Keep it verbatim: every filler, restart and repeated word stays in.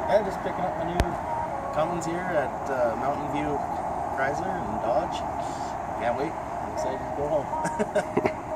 Yeah, just picking up my new Cummins here at uh, Mountain View Chrysler and Dodge. Can't wait. I'm excited to go home.